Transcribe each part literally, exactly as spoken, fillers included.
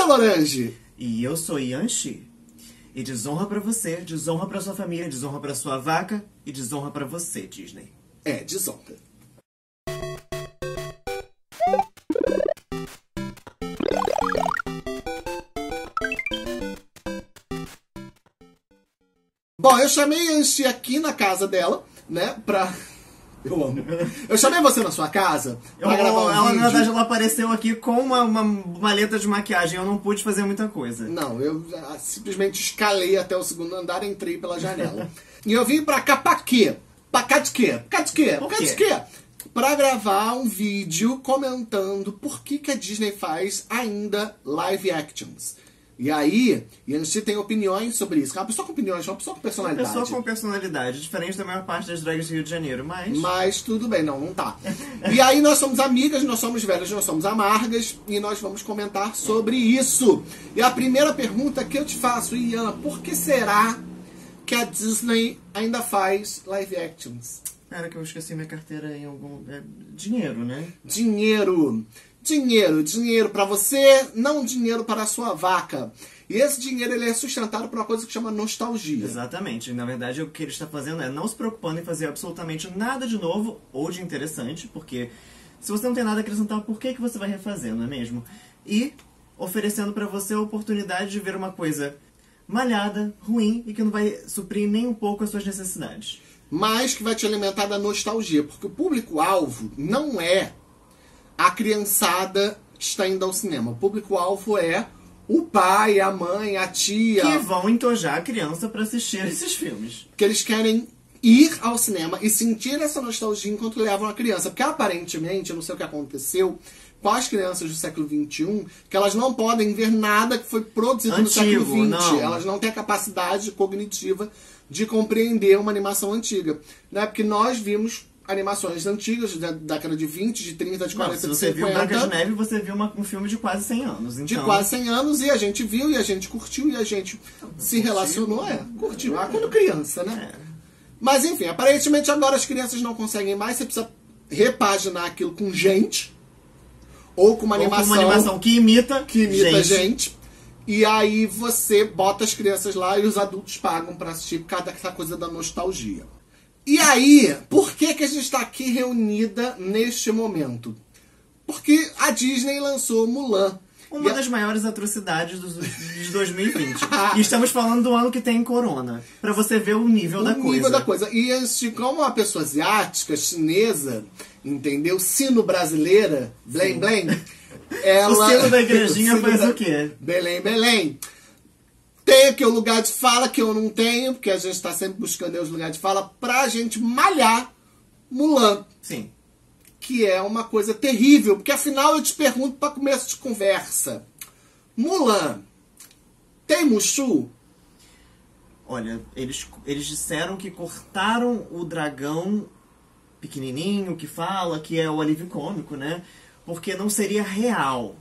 Larissa Lorange. E eu sou Yan Shi. E desonra pra você, desonra pra sua família, desonra pra sua vaca e desonra pra você, Disney. É, desonra. Bom, eu chamei a Yan Shi aqui na casa dela, né, pra... Eu amo. Eu chamei você na sua casa pra eu, gravar um ela, vídeo. Na verdade, ela apareceu aqui com uma, uma maleta de maquiagem. Eu não pude fazer muita coisa. Não, eu ah, simplesmente escalei até o segundo andar e entrei pela janela. E eu vim pra cá pra quê? Pra cá de quê? Pra cá de quê? Pra cá de quê? Pra gravar um vídeo comentando por que, que a Disney faz ainda live actions. E aí, Yan Shi tem opiniões sobre isso. É uma pessoa com opiniões, uma pessoa com personalidade. Uma pessoa com personalidade, diferente da maior parte das drags do Rio de Janeiro, mas... Mas tudo bem, não, não tá. E aí nós somos amigas, nós somos velhas, nós somos amargas, e nós vamos comentar sobre isso. E a primeira pergunta que eu te faço, Ian, por que será que a Disney ainda faz live actions? Cara, que eu esqueci minha carteira em algum... É, dinheiro, né? Dinheiro. Dinheiro, dinheiro para você, não dinheiro para a sua vaca. E esse dinheiro ele é sustentado por uma coisa que chama nostalgia. Exatamente. Na verdade, o que ele está fazendo é não se preocupando em fazer absolutamente nada de novo ou de interessante, porque se você não tem nada a acrescentar, por que, que você vai refazer, não é mesmo? E oferecendo para você a oportunidade de ver uma coisa malhada, ruim e que não vai suprir nem um pouco as suas necessidades. Mas que vai te alimentar da nostalgia, porque o público-alvo não é a criançada que está indo ao cinema. O público-alvo é o pai, a mãe, a tia. Que vão entojar a criança para assistir esses filmes. Que eles querem ir ao cinema e sentir essa nostalgia enquanto levam a criança. Porque aparentemente, eu não sei o que aconteceu com as crianças do século vinte e um, que elas não podem ver nada que foi produzido Antigo, no século vinte. não. Elas não têm a capacidade cognitiva de compreender uma animação antiga. Né? Porque nós vimos animações antigas, da década de vinte, de trinta, de quarenta, não, de se você cinquenta. viu Branca de Neve, você viu uma, um filme de quase cem anos. Então... De quase cem anos, e a gente viu, e a gente curtiu, e a gente não, se relacionou. É, curtiu. Ah, quando criança, né? É. Mas enfim, aparentemente agora as crianças não conseguem mais, você precisa repaginar aquilo com gente, ou com uma Ou animação, com uma animação que imita, que imita gente. gente. E aí você bota as crianças lá e os adultos pagam pra assistir por causa dessa coisa da nostalgia. E aí, por que, que a gente está aqui reunida neste momento? Porque a Disney lançou Mulan. Uma e das a... maiores atrocidades dos, de dois mil e vinte. E estamos falando do ano que tem corona. Pra você ver o nível o da coisa. O nível da coisa. E assim, como uma pessoa asiática, chinesa, entendeu? Sino brasileira, blém, blém. Ela... O sino da igrejinha o faz da... o quê? Belém, Belém. Tem aqui o lugar de fala que eu não tenho, porque a gente está sempre buscando os lugares de fala pra gente malhar Mulan. Sim. Que é uma coisa terrível, porque afinal eu te pergunto para começo de conversa. Mulan, tem Mushu? Olha, eles, eles disseram que cortaram o dragão pequenininho que fala, que é o alívio cômico, né? Porque não seria real.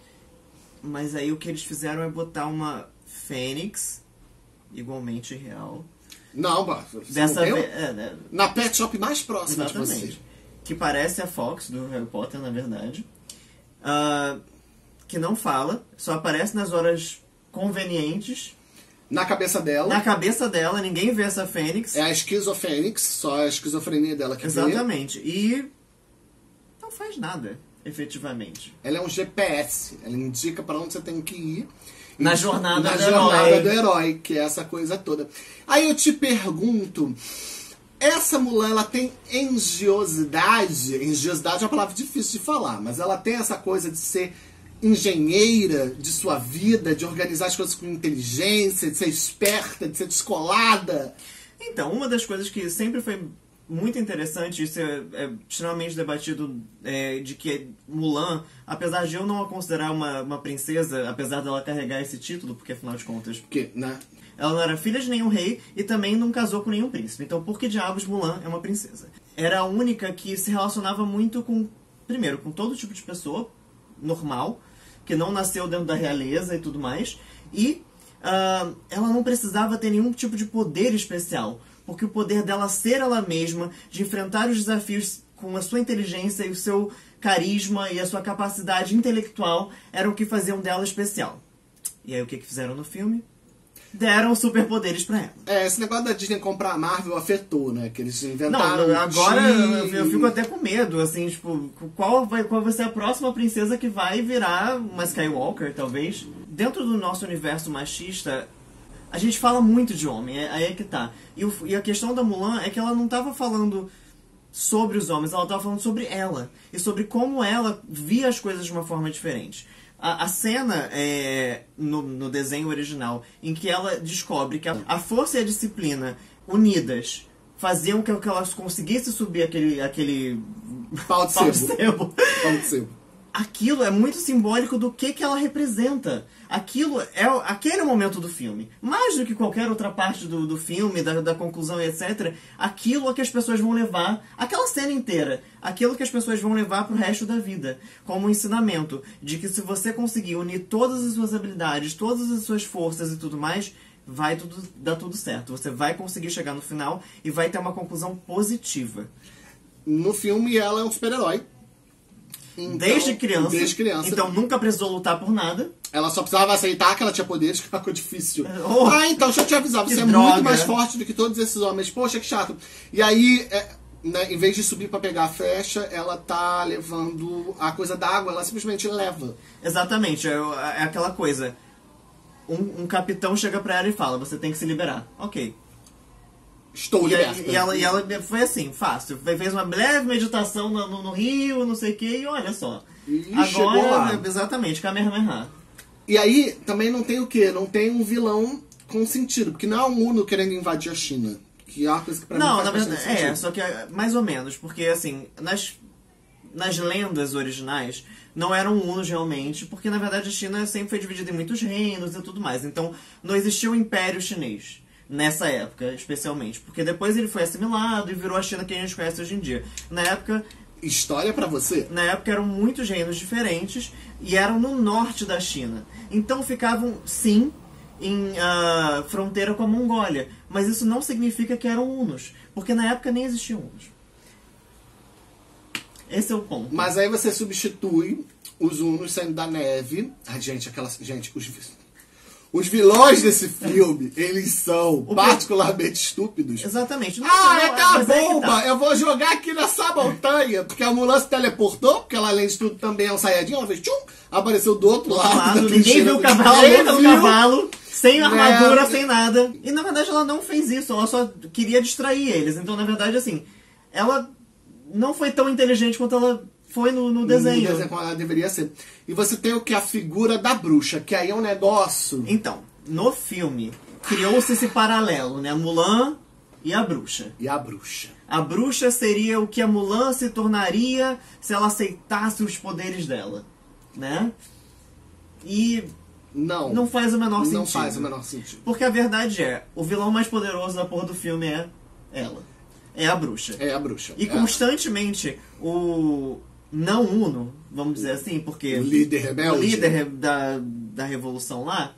Mas aí o que eles fizeram é botar uma Fênix, igualmente real. Não, dessa não vez, é, é, na pet shop mais próxima exatamente, de você. Que parece a Fox do Harry Potter, na verdade. Uh, que não fala, só aparece nas horas convenientes. Na cabeça dela. Na cabeça dela, ninguém vê essa Fênix. É a esquizofênix, só a esquizofrenia dela que exatamente. Vê. E não faz nada, efetivamente. Ela é um G P S, ela indica para onde você tem que ir. Na jornada, na do, jornada herói. do herói, que é essa coisa toda. Aí eu te pergunto, essa Mulan, ela tem engenhosidade? Engenhosidade é uma palavra difícil de falar, mas ela tem essa coisa de ser engenheira de sua vida, de organizar as coisas com inteligência, de ser esperta, de ser descolada. Então, uma das coisas que sempre foi muito interessante, isso é, é extremamente debatido, é, de que Mulan, apesar de eu não a considerar uma, uma princesa, apesar dela carregar esse título, porque afinal de contas... Porque, né? Ela não era filha de nenhum rei e também não casou com nenhum príncipe. Então, por que diabos Mulan é uma princesa? Era a única que se relacionava muito com, primeiro, com todo tipo de pessoa normal, que não nasceu dentro da realeza e tudo mais, e uh, ela não precisava ter nenhum tipo de poder especial, porque o poder dela ser ela mesma, de enfrentar os desafios com a sua inteligência e o seu carisma e a sua capacidade intelectual, era o que faziam dela especial. E aí o que que fizeram no filme? Deram superpoderes pra ela. É, esse negócio da Disney comprar a Marvel afetou, né? Que eles inventaram... Não, agora de... eu fico até com medo, assim, tipo, qual vai, qual vai ser a próxima princesa que vai virar uma Skywalker, talvez? Dentro do nosso universo machista, a gente fala muito de homem, é, aí é que tá. E, o, e a questão da Mulan é que ela não tava falando sobre os homens, ela tava falando sobre ela. E sobre como ela via as coisas de uma forma diferente. A, a cena é, no, no desenho original em que ela descobre que a, a força e a disciplina unidas faziam com que ela conseguisse subir aquele, aquele pau de pau de sebo. sebo. Pau de sebo. Aquilo é muito simbólico do que, que ela representa. Aquilo é aquele momento do filme. Mais do que qualquer outra parte do, do filme, da, da conclusão e etcétera. Aquilo é que as pessoas vão levar, aquela cena inteira, aquilo que as pessoas vão levar pro resto da vida. Como um ensinamento de que se você conseguir unir todas as suas habilidades, todas as suas forças e tudo mais, vai tudo, dar tudo certo. Você vai conseguir chegar no final e vai ter uma conclusão positiva. No filme, ela é um super-herói. Então, desde criança. Desde criança. Então nunca precisou lutar por nada. Ela só precisava aceitar que ela tinha poderes, que ficou difícil. Oh, ah, então, deixa eu te avisar, você é droga. muito mais forte do que todos esses homens. Poxa, que chato. E aí, é, né, em vez de subir pra pegar a flecha, ela tá levando a coisa da água, ela simplesmente leva. Exatamente, é, é aquela coisa. Um, um capitão chega pra ela e fala, você tem que se liberar. Ok. Estou E, liberta. e, ela, e ela foi assim, fácil. Fez uma breve meditação no, no, no rio, não sei o que, e olha só. E agora, chegou lá. Exatamente, Kamehameha. E aí, também não tem o quê? Não tem um vilão com sentido. Porque não é um Uno querendo invadir a China. Que é uma coisa que pra não, mim faz na verdade, bastante é, sentido. só que é mais ou menos. Porque, assim, nas, nas lendas originais, não eram Unos realmente. Porque, na verdade, a China sempre foi dividida em muitos reinos e tudo mais. Então, não existia o Império Chinês. Nessa época, especialmente. Porque depois ele foi assimilado e virou a China que a gente conhece hoje em dia. Na época... História pra você? Na época eram muitos reinos diferentes e eram no norte da China. Então ficavam, sim, em uh, fronteira com a Mongólia. Mas isso não significa que eram hunos. Porque na época nem existiam hunos. Esse é o ponto. Mas aí você substitui os hunos saindo da neve. Ai, gente, aquelas... Gente, os... Os vilões desse filme, eles são o particularmente estúpidos. Exatamente. Não, ah, não, é que a mas é que bomba! tá. Eu vou jogar aqui nessa montanha. Porque a Mulan se teleportou, porque ela, além de tudo, também é um saiyajin. Ela fez tchum, apareceu do outro Do lado. lado, da ninguém trincheira viu o do- cavalo, Ninguém luta no viu. cavalo, sem armadura, Né? sem nada. E na verdade ela não fez isso, ela só queria distrair eles. Então na verdade assim, ela não foi tão inteligente quanto ela foi no, no desenho. No desenho como ela deveria ser. E você tem o que? A figura da bruxa, que aí é um negócio... Então, no filme, criou-se esse paralelo, né? A Mulan e a bruxa. E a bruxa. A bruxa seria o que a Mulan se tornaria se ela aceitasse os poderes dela, né? E Não. não faz o menor sentido. Não faz o menor sentido. Porque a verdade é, o vilão mais poderoso da porra do filme é ela. É a bruxa. É a bruxa. E É constantemente o não Uno, vamos dizer assim, porque O líder rebelde. o líder da, da revolução lá,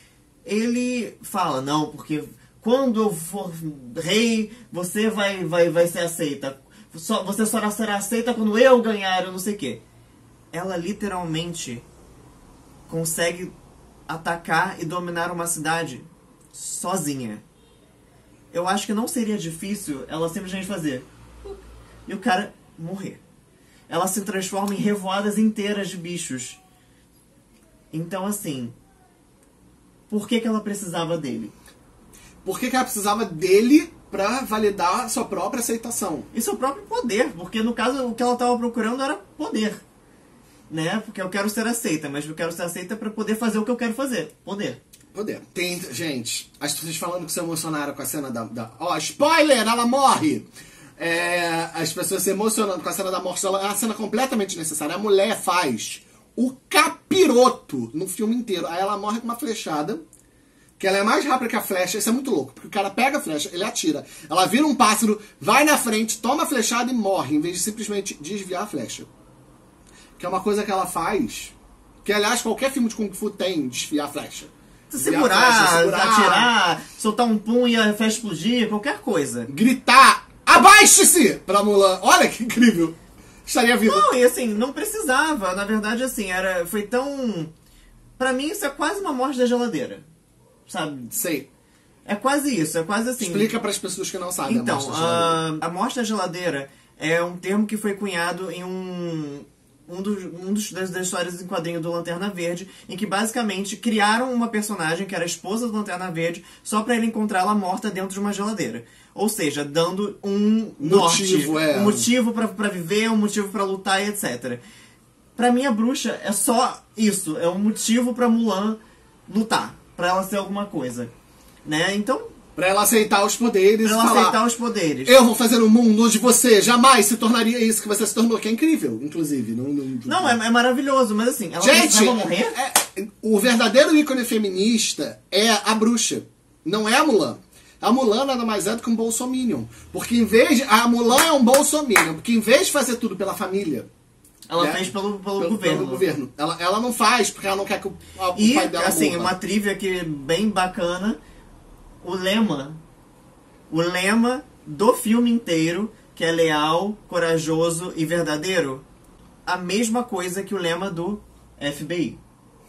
ele fala, não, porque quando eu for rei, você vai, vai, vai ser aceita. Só, você só será aceita quando eu ganhar, eu não sei o quê. Ela literalmente consegue atacar e dominar uma cidade sozinha. Eu acho que não seria difícil ela simplesmente fazer e o cara morrer. Ela se transforma em revoadas inteiras de bichos. Então, assim, por que que ela precisava dele? Por que, que ela precisava dele pra validar a sua própria aceitação? E seu próprio poder, porque no caso o que ela estava procurando era poder. Né? Porque eu quero ser aceita, mas eu quero ser aceita pra poder fazer o que eu quero fazer. Poder. Poder. Tem, gente, as pessoas falando que se emocionaram com a cena da... da ó, spoiler! Ela morre! É, as pessoas se emocionando com a cena da morte dela. É uma cena completamente necessária. A mulher faz o capiroto no filme inteiro. Aí ela morre com uma flechada, que ela é mais rápida que a flecha. Isso é muito louco, porque o cara pega a flecha, ele atira. Ela vira um pássaro, vai na frente, toma a flechada e morre, em vez de simplesmente desviar a flecha. Que é uma coisa que ela faz, que aliás qualquer filme de Kung Fu tem, desviar a flecha. Segurar, a flecha, segurar, atirar, soltar um pum e a flecha explodir, qualquer coisa. gritar, abaixe-se! Pra Mulan. Olha que incrível. Estaria vivo. Não, e assim, não precisava. Na verdade, assim, era, foi tão... pra mim isso é quase uma morte da geladeira. Sabe? Sei. É quase isso, é quase assim. Explica pras pessoas que não sabem então, a morte da geladeira. A, a morte da geladeira é um termo que foi cunhado em um... Um, dos, um dos, das, das histórias em quadrinho do Lanterna Verde, em que basicamente criaram uma personagem que era a esposa do Lanterna Verde só pra ele encontrá-la morta dentro de uma geladeira. Ou seja, dando um motivo, norte, é. um motivo pra, pra viver, um motivo pra lutar e etcétera. Pra mim, a bruxa é só isso. É um motivo pra Mulan lutar. Pra ela ser alguma coisa. Né? Então... Pra ela aceitar os poderes. Pra ela falar, aceitar os poderes. Eu vou fazer um mundo onde você jamais se tornaria isso que você se tornou. Que é incrível, inclusive. Não, não, não é, é maravilhoso, mas assim... Ela Gente, precisava morrer? É, é, o verdadeiro ícone feminista é a bruxa. Não é a Mulan. A Mulan nada mais é do que um bolsominion. Porque em vez de... A Mulan é um bolsominion. Porque em vez de fazer tudo pela família... Ela né, fez pelo, pelo, pelo governo. Pelo governo. Ela, ela não faz porque ela não quer que o, o e, pai dela assim, morra. uma trivia aqui bem bacana. O lema... O lema do filme inteiro, que é leal, corajoso e verdadeiro, a mesma coisa que o lema do F B I.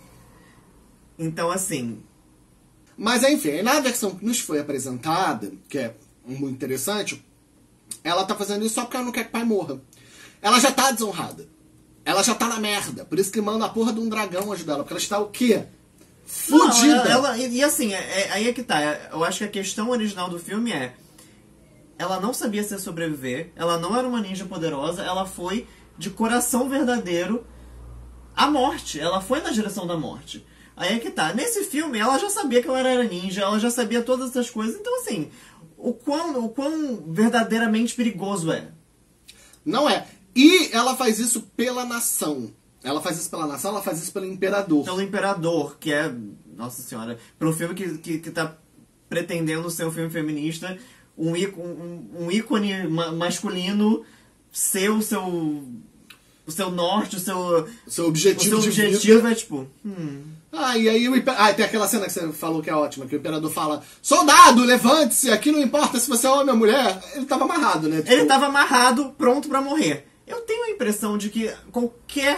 Então, assim... Mas, enfim, na versão que nos foi apresentada, que é muito interessante, ela tá fazendo isso só porque ela não quer que o pai morra. Ela já tá desonrada. Ela já tá na merda. Por isso que manda a porra de um dragão ajudar ela. Porque ela está o quê? Fudida. Não, ela, ela, e, e assim, é, é, aí é que tá. Eu acho que a questão original do filme é... Ela não sabia se sobreviver. Ela não era uma ninja poderosa. Ela foi de coração verdadeiro à morte. Ela foi na direção da morte. Aí é que tá. Nesse filme, ela já sabia que ela era ninja. Ela já sabia todas essas coisas. Então, assim... O quão, o quão verdadeiramente perigoso é? Não é. E ela faz isso pela nação. Ela faz isso pela nação, ela faz isso pelo imperador. Pelo imperador, que é... Nossa senhora. Para um filme que, que, que tá pretendendo ser um filme feminista, um ícone, um, um ícone ma masculino ser o seu... O seu norte, o seu... O seu objetivo o seu de objetivo vida. É tipo... Hum. Ah, e aí o imper... ah, tem aquela cena que você falou que é ótima, que o imperador fala: soldado, levante-se, aqui não importa se você é homem ou mulher. Ele tava amarrado, né? Tipo... Ele tava amarrado, pronto pra morrer. Eu tenho a impressão de que qualquer...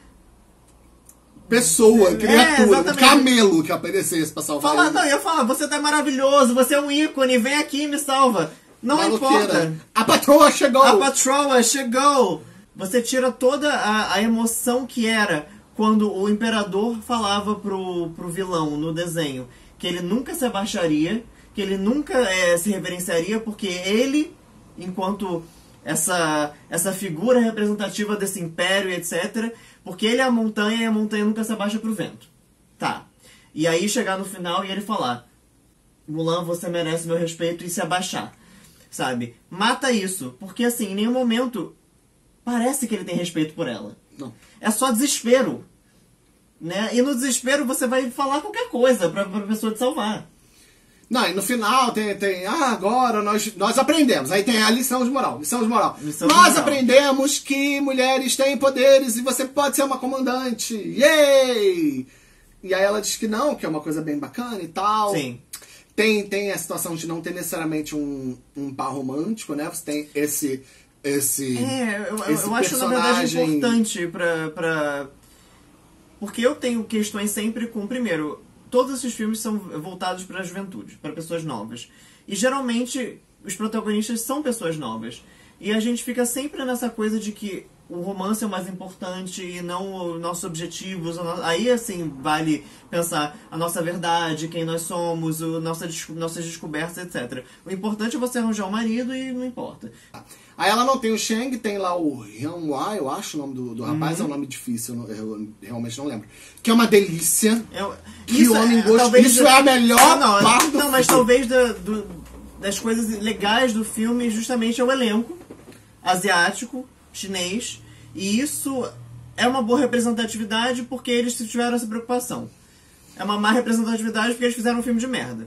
pessoa, criatura, é, um camelo que aparecesse pra salvar Fala, ele. não, eu ia falar, você tá maravilhoso, você é um ícone, vem aqui e me salva. Não Maloqueira. importa. A patroa chegou! A patroa chegou! Você tira toda a, a emoção que era quando o imperador falava pro, pro vilão no desenho que ele nunca se abaixaria, que ele nunca é, se reverenciaria, porque ele, enquanto essa, essa figura representativa desse império, etcétera, porque ele é a montanha e a montanha nunca se abaixa pro vento. Tá. E aí chegar no final e ele falar: Mulan, você merece meu respeito, e se abaixar. Sabe? Mata isso. Porque assim, em nenhum momento parece que ele tem respeito por ela. Não. É só desespero. Né? E no desespero você vai falar qualquer coisa pra, pra pessoa te salvar. Não, e no final tem, tem ah, agora nós, nós aprendemos. Aí tem a lição de moral. Lição de moral. Lição de nós moral. aprendemos que mulheres têm poderes e você pode ser uma comandante. Yay! E aí ela diz que não, que é uma coisa bem bacana e tal. Sim. Tem, tem a situação de não ter necessariamente um, um par romântico, né? Você tem esse... esse É, eu, esse eu acho na verdade personagem... importante pra, pra... Porque eu tenho questões sempre com... Primeiro, todos esses filmes são voltados para a juventude, para pessoas novas. E geralmente os protagonistas são pessoas novas. E a gente fica sempre nessa coisa de que o romance é o mais importante e não os nossos objetivos. Aí, assim, vale pensar a nossa verdade, quem nós somos, o nossa, nossas descobertas, etcétera. O importante é você arranjar um marido e não importa. Aí ela não tem o Shang, tem lá o Hyun-Wha, eu acho o nome do, do rapaz, Uhum. é um nome difícil, eu, não- eu realmente não lembro. Que é uma delícia. Eu, Que homem é, gostoso. talvez Isso do- é a melhor não, parte do Não, mas filme. talvez da- do- das coisas legais do filme justamente é o elenco asiático, chinês, e isso é uma boa representatividade porque eles tiveram essa preocupação. É uma má representatividade porque eles fizeram um filme de merda.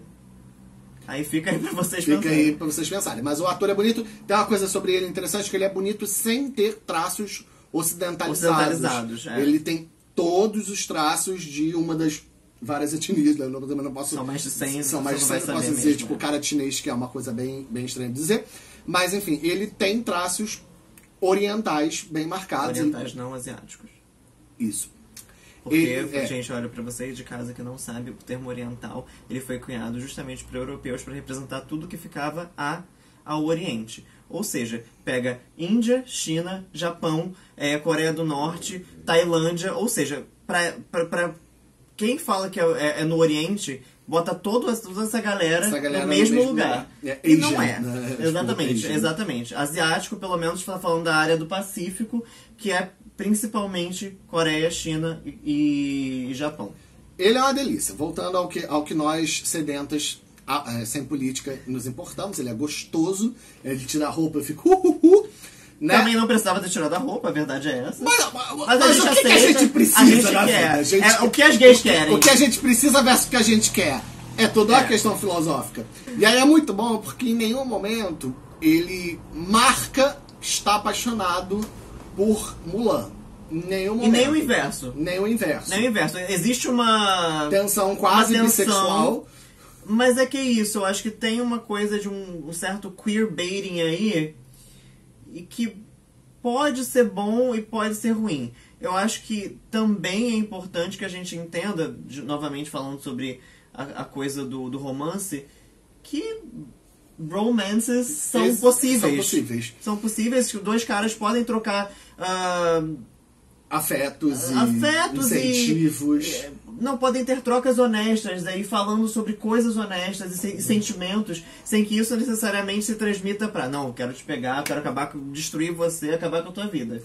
Aí fica aí pra vocês Fica pensarem. aí pra vocês pensarem. Mas o ator é bonito. Tem uma coisa sobre ele interessante, que ele é bonito sem ter traços ocidentalizados. Ocidentalizados, é. Ele tem todos os traços de uma das várias etnias. Né? Eu não, também não posso... São mais de cem, São mais de você cem, não não vai posso saber dizer, mesmo, tipo, é. cara chinês, que é uma coisa bem, bem estranha de dizer. Mas, enfim, ele tem traços orientais bem marcados. Orientais não asiáticos. Isso. Porque, Ele, é. gente, olha, pra vocês de casa que não sabe, o termo oriental, ele foi cunhado justamente para europeus para representar tudo que ficava a, ao Oriente. Ou seja, pega Índia, China, Japão, é, Coreia do Norte, Tailândia, ou seja, pra, pra, pra quem fala que é, é, é no Oriente, bota todo, toda essa galera, essa galera no mesmo, mesmo lugar. lugar. É, e Asian, não é. Né? Exatamente, Asian. exatamente. Asiático, pelo menos, está falando da área do Pacífico, que é principalmente Coreia, China e, e Japão. Ele é uma delícia. Voltando ao que, ao que nós, sedentas, a, a, sem política, nos importamos. Ele é gostoso. Ele tira a roupa e fica... Uh, uh, uh, né? Também não precisava ter tirado a roupa, a verdade é essa. Mas, mas, mas, mas o que, que a gente precisa a gente na quer. vida? A gente, é, o que as gays querem. O que a gente precisa versus o que a gente quer. É toda uma é. questão filosófica. E aí é muito bom porque em nenhum momento ele marca estar apaixonado por Mulan. Em nenhum momento. E nem o inverso. Nem o inverso. Nem o inverso. Existe uma... Tensão quase uma tensão, bissexual. Mas é que é isso. Eu acho que tem uma coisa de um, um certo queerbaiting aí e que pode ser bom e pode ser ruim. Eu acho que também é importante que a gente entenda, de, novamente falando sobre a, a coisa do, do romance, que romances são Esse, possíveis. São possíveis. São possíveis, que dois caras podem trocar... Uh, afetos e afetos incentivos. E, não, podem ter trocas honestas, aí falando sobre coisas honestas e, se, e sentimentos, sem que isso necessariamente se transmita pra, não, eu quero te pegar, eu quero acabar com, destruir você, acabar com a tua vida.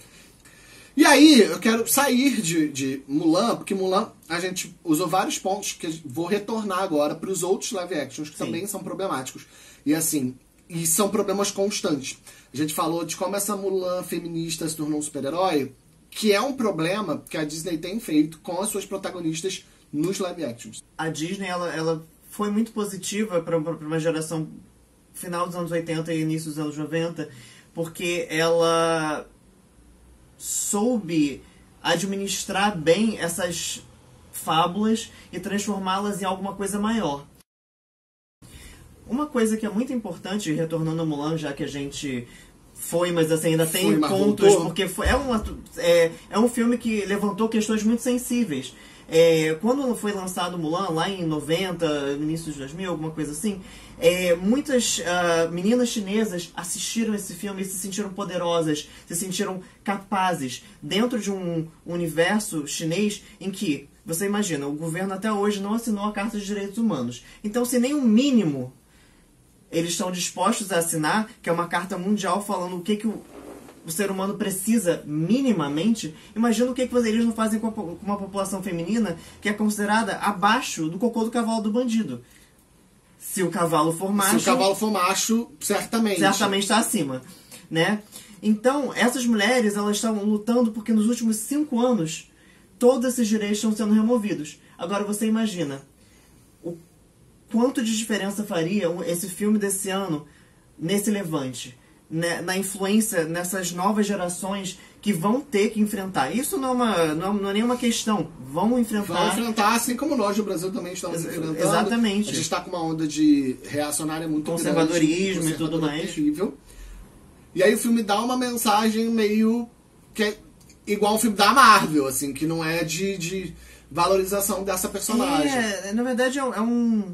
E aí, eu quero sair de, de Mulan, porque Mulan, a gente usou vários pontos que vou retornar agora para os outros live actions, que Sim. também são problemáticos. E assim, e são problemas constantes. A gente falou de como essa Mulan feminista se tornou um super-herói, que é um problema que a Disney tem feito com as suas protagonistas nos live actions. A Disney, ela, ela foi muito positiva para uma geração final dos anos oitenta e início dos anos noventa, porque ela soube administrar bem essas fábulas e transformá-las em alguma coisa maior. Uma coisa que é muito importante, retornando a Mulan, já que a gente... Foi, mas assim, ainda tem foi, pontos, voltou. porque foi, é, uma, é, é um filme que levantou questões muito sensíveis. É, quando foi lançado Mulan, lá em noventa, no início de dois mil, alguma coisa assim, é, muitas uh, meninas chinesas assistiram esse filme e se sentiram poderosas, se sentiram capazes, dentro de um universo chinês em que, você imagina, o governo até hoje não assinou a Carta de Direitos Humanos. Então, se nem o mínimo eles estão dispostos a assinar, que é uma carta mundial falando o que, que o, o ser humano precisa minimamente, imagina o que, que eles não fazem com, a, com uma população feminina que é considerada abaixo do cocô do cavalo do bandido. Se o cavalo for macho... Se o cavalo for macho, certamente. Certamente está acima, né? Então, essas mulheres, elas estão lutando porque nos últimos cinco anos, todos esses direitos estão sendo removidos. Agora, você imagina... Quanto de diferença faria esse filme desse ano nesse levante? Né, na influência nessas novas gerações que vão ter que enfrentar. Isso não é, uma, não, não é nenhuma questão. Vão enfrentar... Vão enfrentar, assim como nós no Brasil também estamos enfrentando. Exatamente. A gente está com uma onda de reacionária muito conservadorismo grande, e tudo mais. Terrível. E aí o filme dá uma mensagem meio... que é igual o filme da Marvel, assim, que não é de, de valorização dessa personagem. É, na verdade é um...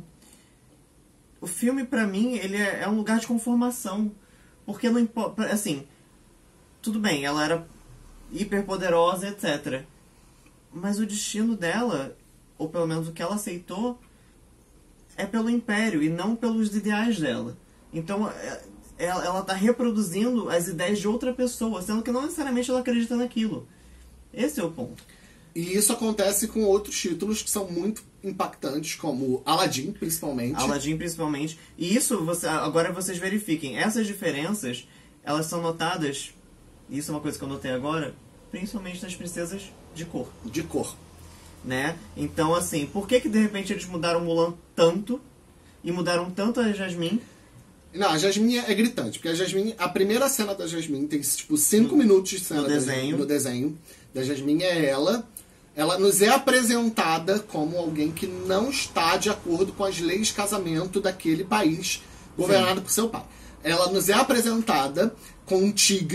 O filme, pra mim, ele é, é um lugar de conformação. Porque não importa... Assim, tudo bem, ela era hiperpoderosa, etcétera. Mas o destino dela, ou pelo menos o que ela aceitou, é pelo Império e não pelos ideais dela. Então, ela, ela tá reproduzindo as ideias de outra pessoa, sendo que não necessariamente ela acredita naquilo. Esse é o ponto. E isso acontece com outros títulos que são muito impactantes, como Aladdin, principalmente. Aladdin, principalmente. E isso, você, agora vocês verifiquem, essas diferenças, elas são notadas, e isso é uma coisa que eu notei agora, principalmente nas princesas de cor. De cor. Né? Então, assim, por que que de repente eles mudaram Mulan tanto, e mudaram tanto a Jasmine? Não, a Jasmine é gritante, porque a Jasmine, a primeira cena da Jasmine tem, tipo, cinco minutos de cena no desenho. no desenho. Da Jasmine é ela... Ela nos é apresentada como alguém que não está de acordo com as leis de casamento daquele país governado Sim. por seu pai. Ela nos é apresentada com um tigre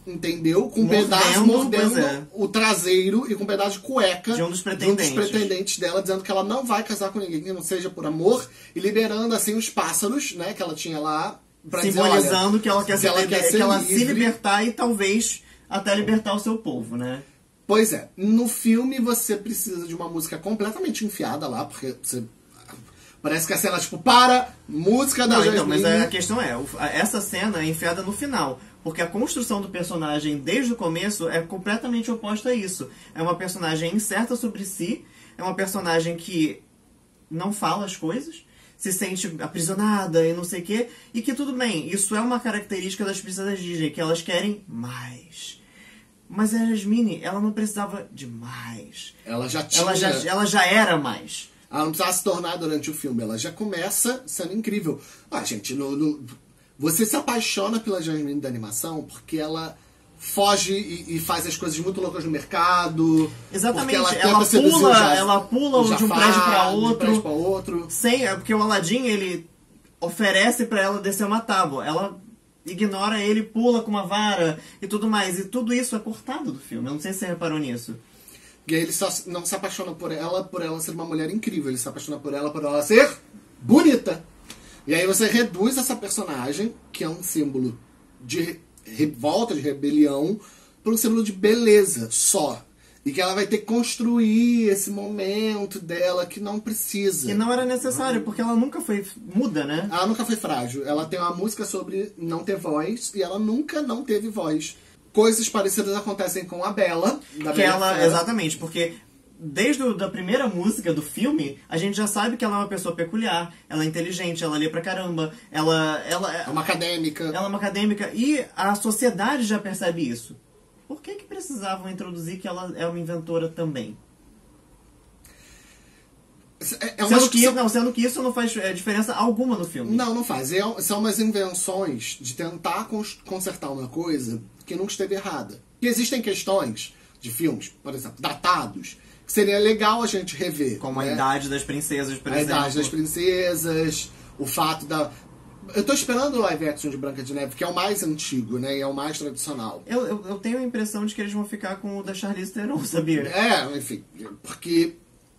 entendeu? Com um Mordendo, pedaço mordendo pois é. o traseiro e com um pedaço de cueca De um dos de um dos pretendentes. pretendentes dela, dizendo que ela não vai casar com ninguém que não seja por amor, e liberando assim os pássaros, né, que ela tinha lá, pra Simbolizando dizer, olha, que ela quer, se se, ela quer que ser ela livre. se libertar e talvez até libertar o seu povo, né? Pois é, no filme você precisa de uma música completamente enfiada lá, porque você... Parece que a cena, tipo, para, música da Não, Jasmine... então, mas a questão é, o- a- essa cena é enfiada no final. Porque a construção do personagem desde o começo é completamente oposta a isso. É uma personagem incerta sobre si, é uma personagem que não fala as coisas, se sente aprisionada e não sei o quê, e que tudo bem, isso é uma característica das princesas Disney, que elas querem mais. Mas a Jasmine, ela não precisava de mais. Ela já tinha... Ela já, ela já era mais. Ela não precisava se tornar durante o filme, ela já começa sendo incrível. Ah, gente, no, no- você se apaixona pela Jasmine da animação porque ela foge e, e faz as coisas muito loucas no mercado. Exatamente, porque ela tenta seduzir o pula, Ja- ela pula o de um Jafar, prédio pra de um outro. prédio pra outro. Sem, é porque o Aladdin, ele oferece pra ela descer uma tábua. Ela ignora ele, pula com uma vara e tudo mais. E tudo isso é cortado do filme. Eu não sei se você reparou nisso. E aí ele só não se apaixona por ela, por ela ser uma mulher incrível. Ele se apaixona por ela, por ela ser bonita. E aí você reduz essa personagem, que é um símbolo de revolta, de rebelião, para um símbolo de beleza só. E que ela vai ter que construir esse momento dela que não precisa. E não era necessário, porque ela nunca foi muda, né? Ela nunca foi frágil. Ela tem uma música sobre não ter voz e ela nunca não teve voz. Coisas parecidas acontecem com a Bela, da Que Bela ela, Fera. exatamente, porque desde a da primeira música do filme, a gente já sabe que ela é uma pessoa peculiar, ela é inteligente, ela lê pra caramba, ela, ela, É uma acadêmica. ela é uma acadêmica e a sociedade já percebe isso. Por que que precisavam introduzir que ela é uma inventora também? É, é umas Sendo que, são- não, sendo que isso não faz é, diferença alguma no filme. Não, não faz. É- são umas invenções de tentar cons- consertar uma coisa que nunca esteve errada. E existem questões de filmes, por exemplo, datados, que seria legal a gente rever. Como a né? idade das princesas, por A exemplo. idade das princesas, o fato da... Eu tô esperando o live action de Branca de Neve, que é o mais antigo, né? E é o mais tradicional. Eu, eu, eu tenho a impressão de que eles vão ficar com o da Charlize Theron, sabia? É, enfim, porque...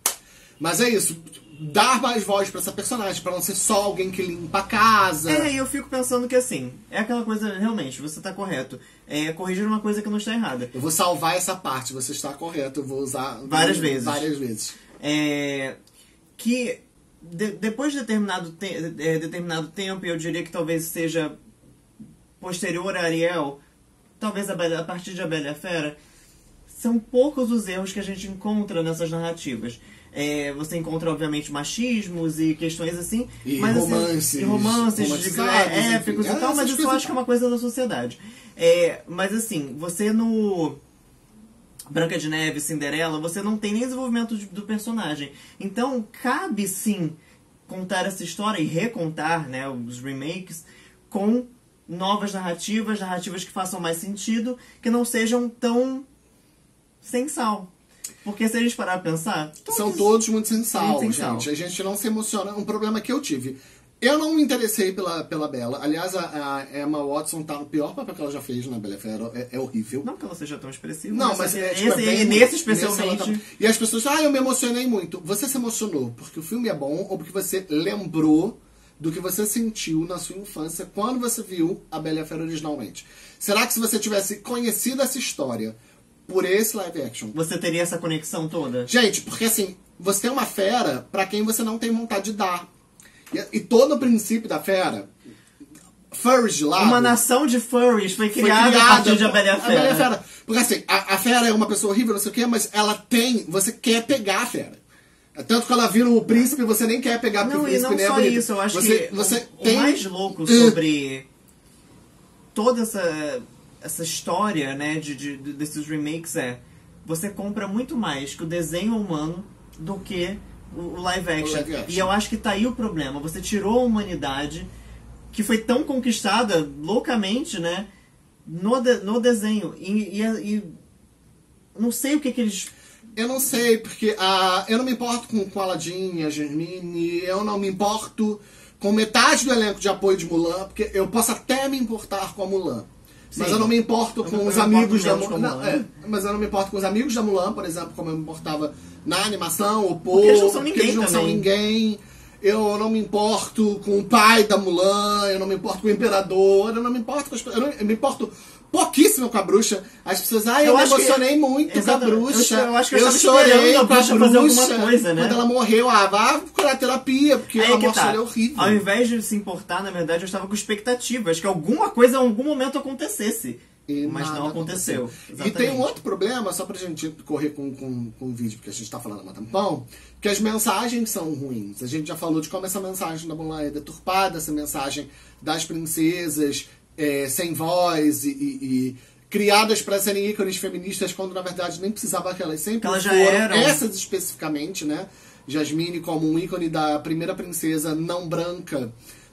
Mas é isso, dar mais voz pra essa personagem, pra não ser só alguém que limpa a casa. É, e eu fico pensando que assim, é aquela coisa, realmente, você tá correto. É corrigir uma coisa que não está errada. Eu vou salvar essa parte, você está correto, eu vou usar... Várias vezes. Várias vezes. É, que de- depois de determinado, te, é, determinado tempo, eu diria que talvez seja posterior a Ariel, talvez a, Bela- a partir de A Bela e a Fera, são poucos os erros que a gente encontra nessas narrativas. É, você encontra, obviamente, machismos e questões assim. E mas, assim, romances, e romances de, romantizados, é, épicos enfim. e tal, É, mas essas isso eu coisas- acho que é uma coisa da sociedade. É, mas assim, você no Branca de Neve, Cinderela, você não tem nem desenvolvimento de- do personagem. Então, cabe sim contar essa história e recontar, né, os remakes com novas narrativas, narrativas que façam mais sentido, que não sejam tão sem sal. Porque se a gente parar pra pensar... São todos muito sem sal, Muito sem gente. sal. A gente não se emociona. Um problema que eu tive. Eu não me interessei pela, pela Bela. Aliás, a, a Emma Watson tá no pior papel que ela já fez na Bela e a Fera. É, é horrível. Não que ela seja tão expressiva. Não, mas esse, é, tipo, esse, é bem- nesse nesse especialmente... ela tá- E as pessoas, ah, eu me emocionei muito. Você se emocionou porque o filme é bom ou porque você lembrou do que você sentiu na sua infância quando você viu a Bela e a Fera originalmente? Será que se você tivesse conhecido essa história por esse live action... Você teria essa conexão toda? Gente, porque assim, você tem uma fera pra quem você não tem vontade de dar. E, e todo o princípio da fera, furries de lado... Uma nação de furries foi foi criada, a partir de A Bela e a A Bela e a Fera. Fera. Porque assim, a, a fera é uma pessoa horrível, não sei o quê, mas ela tem... Você quer pegar a fera. Tanto que ela vira o príncipe, você nem quer pegar porque Não, o e príncipe não nem é só bonito. isso, eu acho você, que você o, tem... o mais louco sobre toda essa, essa história, né, de, de, desses remakes é você compra muito mais que o desenho humano do que o, o live action. O live action. E eu acho que tá aí o problema. Você tirou a humanidade que foi tão conquistada loucamente, né, no, de, no desenho. E, e, e não sei o que que eles... Eu não sei, porque ah, eu não me importo com, com a Aladdin, a Germine, eu não me importo com metade do elenco de apoio de Mulan, porque eu posso até me importar com a Mulan. Mas Sim. eu não me importo com Eu- os eu me amigos da importo Mulan. menos com Não, Mulan. é, mas eu não me importo com os amigos da Mulan, por exemplo, como eu me importava na animação, o Porque eles não são porque ninguém eles não são também. ninguém. Eu não me importo com o pai da Mulan, eu não me importo com o imperador, eu não me importo com as pessoas. Eu, não- eu me importo pouquíssimo com a bruxa. As pessoas, ai, eu, Eu me acho que- emocionei muito Exatamente. com a bruxa. Eu- eu acho que eu estava chorei esperando a com a bruxa fazer alguma coisa, né? Quando ela morreu, ah, vá procurar terapia, porque Aí a que morte tá. dela é horrível. Ao invés de se importar, na verdade, eu estava com expectativas que alguma coisa em algum momento acontecesse. E Mas nada não aconteceu. E Exatamente. tem um outro problema, só pra gente correr com, com, com o vídeo, porque a gente tá falando há um tampão, que as mensagens são ruins. A gente já falou de como essa mensagem da Mulan é deturpada, essa mensagem das princesas é, sem voz e, e- e criadas para serem ícones feministas, quando na verdade nem precisava que elas sempre Elas já foram. eram. Essas especificamente, né? Jasmine como um ícone da primeira princesa não branca,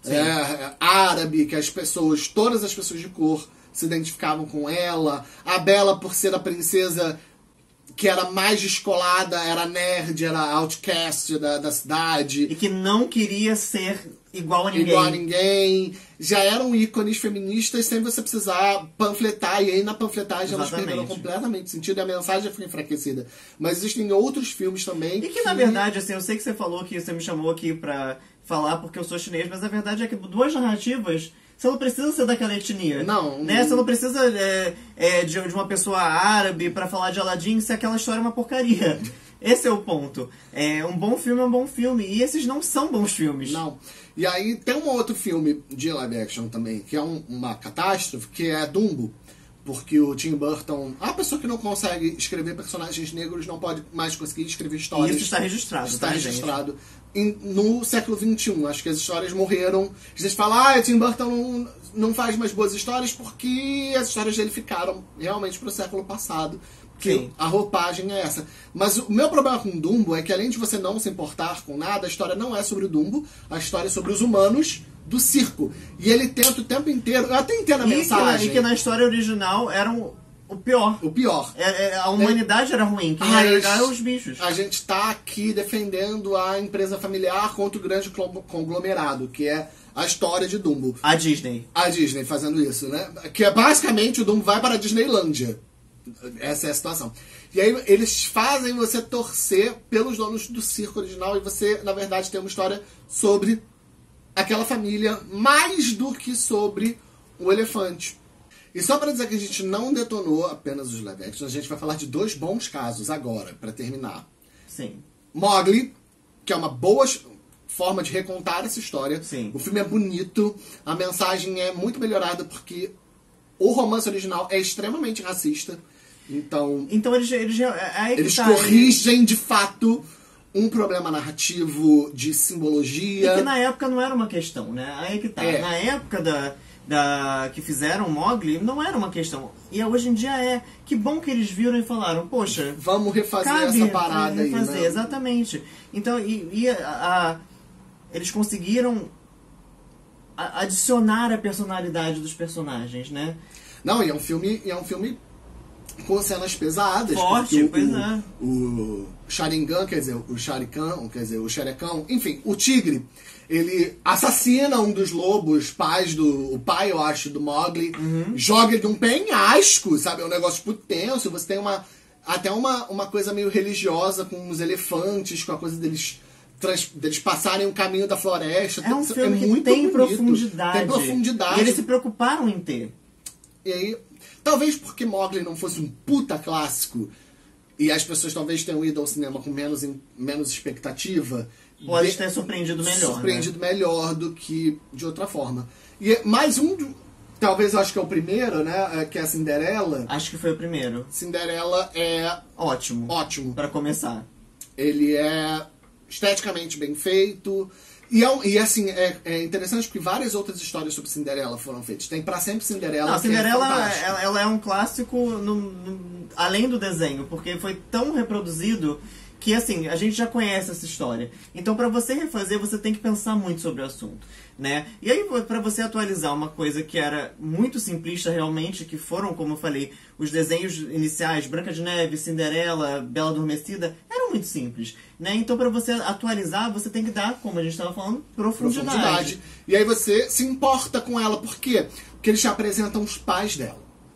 é, árabe, que as pessoas, todas as pessoas de cor se identificavam com ela. A Bela, por ser a princesa que era mais descolada, era nerd, era outcast da, da cidade, E que não queria ser igual a ninguém. igual a ninguém. Já eram ícones feministas sem você precisar panfletar. E aí na panfletagem elas Exatamente. perderam completamente sentido e a mensagem foi enfraquecida. Mas existem outros filmes também E que, na verdade, assim, eu sei que você falou que você me chamou aqui pra falar porque eu sou chinês, mas a verdade é que duas narrativas, você não precisa ser daquela etnia. Não. Né? Você não precisa é, é, de, de uma pessoa árabe pra falar de Aladdin se aquela história é uma porcaria. Esse é o ponto. É, um bom filme é um bom filme. E esses não são bons filmes. Não. E aí tem um outro filme de live action também, que é um- uma catástrofe, que é Dumbo. Porque o Tim Burton, a pessoa que não consegue escrever personagens negros não pode mais conseguir escrever E histórias. isso está registrado, Está tá, registrado. Em- no século vinte e um, acho que as histórias morreram. Vocês falam, ah, o Tim Burton não, não faz mais boas histórias porque as histórias dele ficaram realmente pro século passado. Que Sim. a roupagem é essa. Mas o meu problema com Dumbo é que além de você não se importar com nada, a história não é sobre o Dumbo, a história é sobre os humanos do circo. E ele tenta o tempo inteiro, eu até entendo a E que, na, mensagem, e que na história original eram o pior. o pior. É, é, a humanidade era ruim, quem Ai, era legal eram os bichos. A gente tá aqui defendendo a empresa familiar contra o grande clo- conglomerado, que é a história de Dumbo. A Disney. A Disney fazendo isso, né? Que é basicamente o Dumbo vai para a Disneylândia. Essa é a situação. E aí eles fazem você torcer pelos donos do circo original e você, na verdade, tem uma história sobre aquela família mais do que sobre o elefante. E só para dizer que a gente não detonou apenas os live action, a gente vai falar de dois bons casos agora, para terminar. Sim. Mowgli, que é uma boa forma de recontar essa história. Sim. O filme é bonito, a mensagem é muito melhorada porque o romance original é extremamente racista. Então, Então eles... Eles, é aí que eles tá, corrigem de fato um problema narrativo de simbologia. E que na época não era uma questão, né? Aí que tá. É. Na época da, da, que fizeram Mowgli, não era uma questão. E hoje em dia é. Que bom que eles viram e falaram, poxa, Vamos refazer cabe essa parada refazer, aí, né? exatamente. Então, e, e a, a- eles conseguiram a- adicionar a personalidade dos personagens, né? Não, e é um filme, e é um filme com cenas pesadas. Forte, porque pois o, é. o Sharingan, quer dizer, o Sharikan, quer dizer, o Xerecão, enfim, o tigre, ele assassina um dos lobos, pais do... O pai, eu acho, do Mowgli, Uhum. joga ele de um penhasco, sabe? É um negócio, tipo, tenso. Você tem uma... Até uma, uma coisa meio religiosa com os elefantes, com a coisa deles... trans- deles passarem o caminho da floresta. É um Tem- filme que muito tem bonito. profundidade. Tem profundidade. E eles se preocuparam em ter. E aí, talvez porque Mowgli não fosse um puta clássico e as pessoas talvez tenham ido ao cinema com menos, em- menos expectativa, Pode de- ter surpreendido melhor. surpreendido melhor do que de outra forma. E é mais um, do- talvez eu acho que é o primeiro, né, é, que é a Cinderela. Né? Acho que foi o primeiro. Cinderela é Ótimo. ótimo. Pra começar. Ele é esteticamente bem feito. E, é, um- e assim, é, é interessante porque várias outras histórias sobre Cinderela foram feitas. Tem Pra Sempre Cinderela, Não, a que é Cinderela, fantástico. ela, ela é um clássico no- no- além do desenho, porque foi tão reproduzido que, assim, a gente já conhece essa história. Então, pra você refazer, você tem que pensar muito sobre o assunto, né? E aí, pra você atualizar uma coisa que era muito simplista realmente, que foram, como eu falei, os desenhos iniciais, Branca de Neve, Cinderela, Bela Adormecida, eram muito simples, né? Então, pra você atualizar, você tem que dar, como a gente estava falando, profundidade. profundidade. E aí você se importa com ela. Por quê? Porque eles te apresentam os pais dela.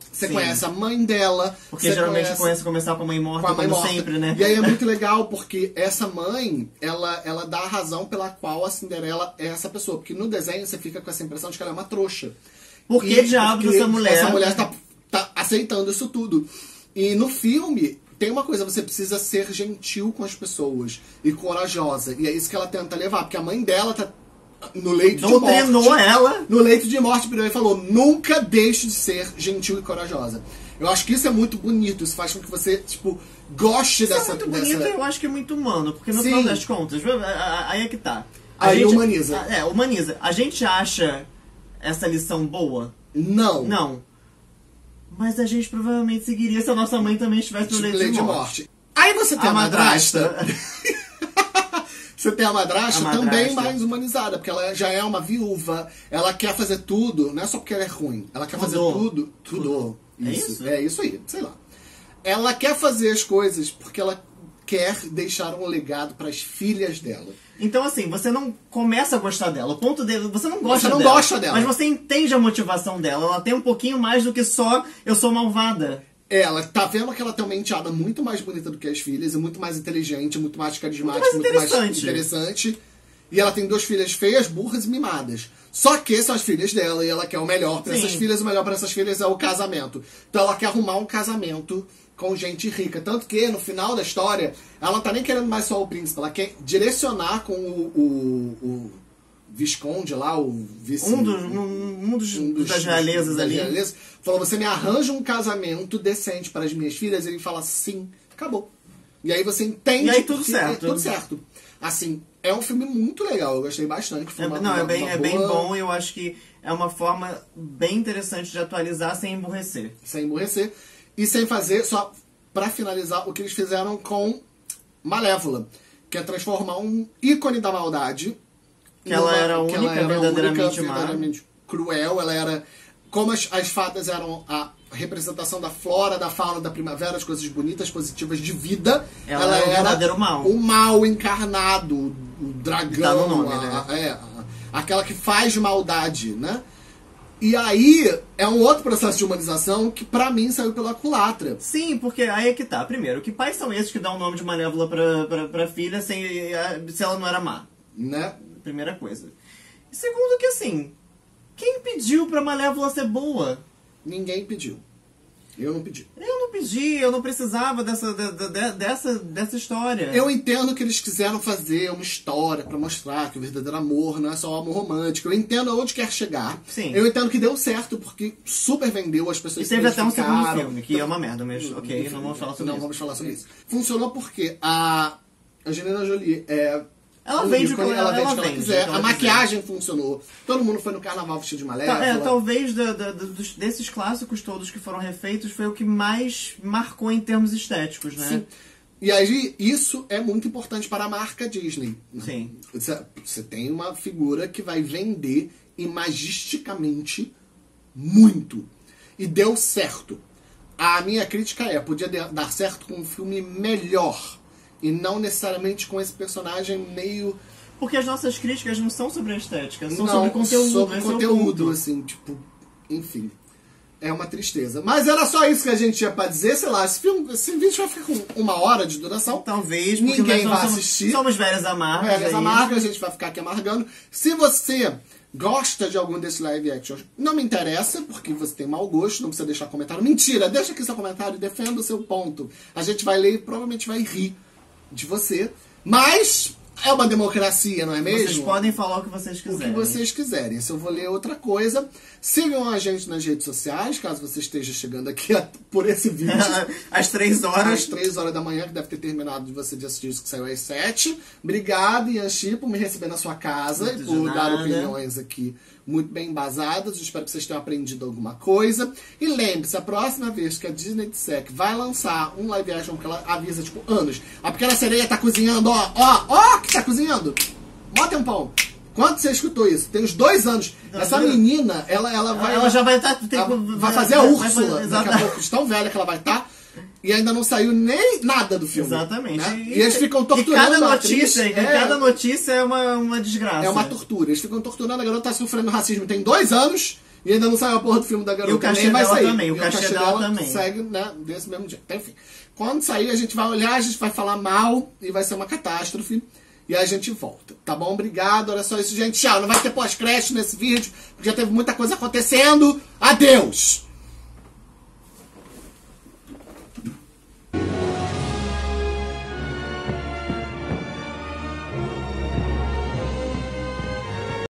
Você Sim. conhece a mãe dela. Porque você geralmente conhece... começa a começar com a mãe morta, com a mãe como morta. sempre, né? E aí é muito legal porque essa mãe, ela, ela dá a razão pela qual a Cinderela é essa pessoa. Porque no desenho você fica com essa impressão de que ela é uma trouxa. Por que E diabos porque essa mulher... Essa mulher tá, tá aceitando isso tudo. E no filme, tem uma coisa, você precisa ser gentil com as pessoas e corajosa. E é isso que ela tenta levar. Porque a mãe dela tá no leito de morte. Doutrinou ela. No leito de morte, e falou, nunca deixe de ser gentil e corajosa. Eu acho que isso é muito bonito, isso faz com que você, tipo, goste Isso dessa... é muito bonito, dessa... eu acho que é muito humano, porque no Sim. final das contas, aí é que tá. A Aí gente, humaniza. É, humaniza. A gente acha essa lição boa? Não. Não. Mas a gente provavelmente seguiria se a nossa mãe também estivesse no leito de, de morte. morte. Aí você tem a, a madrasta... madrasta. Você tem a madrasta, a madrasta também mais humanizada, porque ela já é uma viúva, ela quer fazer tudo, não é só porque ela é ruim, ela quer fazer Tudo. tudo, tudo, Tudo. É isso, isso? é isso aí, sei lá. Ela quer fazer as coisas porque ela quer deixar um legado para as filhas dela. Então, assim, você não começa a gostar dela. O ponto dele, você não gosta Você não dela. gosta dela. Mas você entende a motivação dela. Ela tem um pouquinho mais do que só eu sou malvada. Ela tá vendo que ela tem uma enteada muito mais bonita do que as filhas, e muito mais inteligente, muito mais carismática, Muito muito mais mais interessante. interessante. E ela tem duas filhas feias, burras e mimadas. Só que são as filhas dela e ela quer o melhor para Sim. essas filhas. O melhor para essas filhas é o casamento. Então ela quer arrumar um casamento com gente rica. Tanto que no final da história, ela não tá nem querendo mais só o príncipe. Ela quer direcionar com o, o, o Visconde lá, o vice... Um dos, um, um dos, um dos- das realezas das ali. realezas, falou, você me arranja um casamento decente para as minhas filhas? Ele fala, sim, acabou. E aí você entende... E aí tudo porque certo. É tudo certo. Assim, é um filme muito legal, eu gostei bastante. Foi É, uma, não, é uma- bem, uma é bem boa- bom e eu acho que é uma forma bem interessante de atualizar sem emburrecer. Sem emborrecer. E sem fazer, só para finalizar, o que eles fizeram com Malévola, que é transformar um ícone da maldade... Que ela numa- era que única, verdadeiramente má. verdadeiramente cruel. Ela era... Como as, as fadas eram a representação da flora, da fauna, da primavera, as coisas bonitas, positivas de vida. Ela era o verdadeiro mal. O mal encarnado, o dragão. Tá no nome, a- né? a- é, a- aquela que faz maldade, né? E aí, é um outro processo de humanização que pra mim saiu pela culatra. Sim, porque aí é que tá. Primeiro, que pais são esses que dão o nome de Malévola pra, pra, pra filha sem, se ela não era má? Né? Primeira coisa. E segundo que assim, quem pediu pra Malévola ser boa? Ninguém pediu. Eu não pedi. Eu não pedi, eu não precisava dessa, de- de- dessa, dessa história. Eu entendo que eles quiseram fazer uma história pra mostrar que o verdadeiro amor não é só o amor romântico. Eu entendo onde quer chegar. Sim. Eu entendo que deu certo, porque super vendeu, as pessoas E se teve até um segundo identificaram. filme, que é uma merda, mas ok, não vamos falar sobre Não isso. vamos falar sobre isso. Funcionou porque a Angelina Jolie é... Ela um vende ícone, o que ela- vende ela o que ela vende, quiser. o que ela A maquiagem funcionou. Todo mundo foi no carnaval vestido de Malévola. Tá, é, talvez da- da- da- dos- desses clássicos todos que foram refeitos foi o que mais marcou em termos estéticos, né? Sim. E aí, isso é muito importante para a marca Disney. Sim. Você, você tem uma figura que vai vender imagisticamente muito. E deu certo. A minha crítica é, podia de- dar certo com um filme melhor. E não necessariamente com esse personagem meio... Porque as nossas críticas não são sobre a estética, são não, sobre conteúdo. sobre esse é o conteúdo, ponto. assim, tipo... Enfim. É uma tristeza. Mas era só isso que a gente tinha pra dizer. Sei lá, esse, filme, esse vídeo vai ficar com uma hora de duração. Talvez, porque Ninguém nós vai somos, assistir. somos velhas amargas. Velhas é amargas, a isso. gente vai ficar aqui amargando. Se você gosta de algum desses live actions, não me interessa, porque você tem mau gosto, não precisa deixar comentário. Mentira, deixa aqui seu comentário e defenda o seu ponto. A gente vai ler e provavelmente vai rir de você. Mas é uma democracia, não é mesmo? Vocês podem falar o que vocês O quiserem. que vocês quiserem. Se eu vou ler outra coisa, sigam a gente nas redes sociais, caso você esteja chegando aqui a- por esse vídeo. Às três horas. Às três horas da manhã, que deve ter terminado de você de assistir isso que saiu às sete. Obrigado, Yanxi, por me receber na sua casa Muito e de por dar nada. opiniões aqui muito bem embasadas. Eu espero que vocês tenham aprendido alguma coisa. E lembre-se, a próxima vez que a Disney disser que vai lançar um live action, que ela avisa, tipo, anos. A Pequena Sereia tá cozinhando, ó, ó, ó, que tá cozinhando. Mó tempão. Quanto você escutou isso? Tem uns dois anos. Não, Essa não. menina, ela, ela vai... Ela já vai estar... Ela vai fazer a Úrsula daqui a pouco, de tão velha que ela vai estar. E ainda não saiu nem nada do filme. Exatamente. Né? E, eles ficam torturando e cada a notícia, atriz. e É, cada notícia é uma, uma desgraça. é uma tortura. Eles ficam torturando. A garota tá sofrendo racismo tem dois anos. E ainda não saiu a porra do filme da garota. E o cachê nem vai dela sair. também, o E cachê dela também. segue, né, desse mesmo jeito. Então, enfim, quando sair a gente vai olhar, a gente vai falar mal e vai ser uma catástrofe. E aí a gente volta, tá bom? Obrigado, olha só isso, gente. Tchau, não vai ter pós-crédito nesse vídeo, porque já teve muita coisa acontecendo. Adeus!